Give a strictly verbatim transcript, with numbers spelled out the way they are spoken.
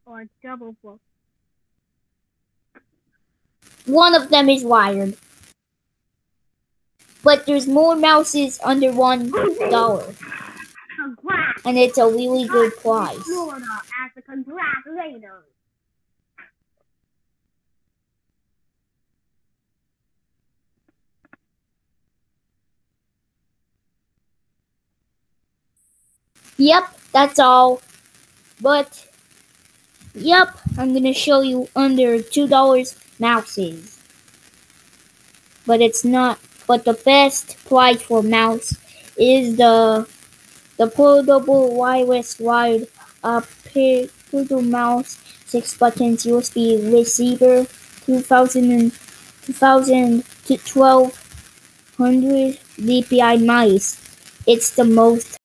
or double book. One of them is wired. But there's more mouses under one dollar. Congrats! And it's a really good price. Florida as a congratulator. Yep, that's all. But, yep, I'm gonna show you under two dollars mouses. But it's not, but the best price for mouse is the the portable wireless wired up portable mouse, six buttons U S B receiver, two thousand to twelve hundred D P I mice. It's the most